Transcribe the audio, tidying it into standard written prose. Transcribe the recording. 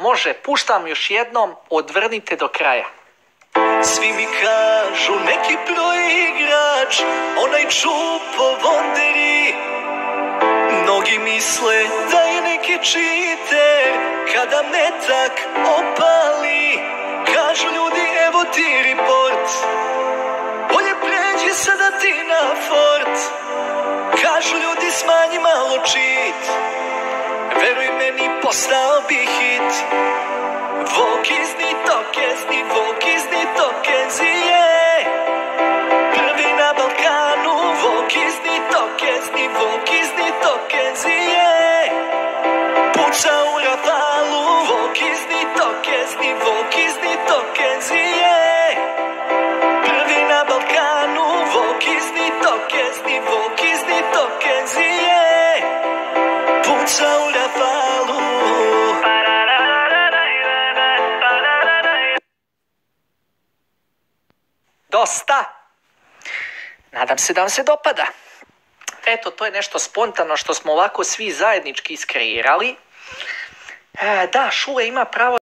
Može, puštam još jednom, odvrnite do kraja. Svi mi kažu neki proigrač, onaj Čupo Wonderi. Mnogi misle da je neki čiter, kada metak opali. Kažu ljudi evo ti report, bolje pređi sada ti na fort. Kažu ljudi smanji malo cheat, veruj meni postao bi hit. Vokizni tokezni, vokizni tokezi je prvi na Balkanu. Vokizni tokezni, vokizni tokezi je puca u Rafalu. Vokizni tokezni, vokizni tokezi je prvi na Balkanu. Vokizni tokezni, vokizni tokezi je puca u Rafalu. Dosta. Nadam se da vam se dopada. Eto, to je nešto spontano što smo ovako svi zajednički iskreirali. Da, Šule ima pravo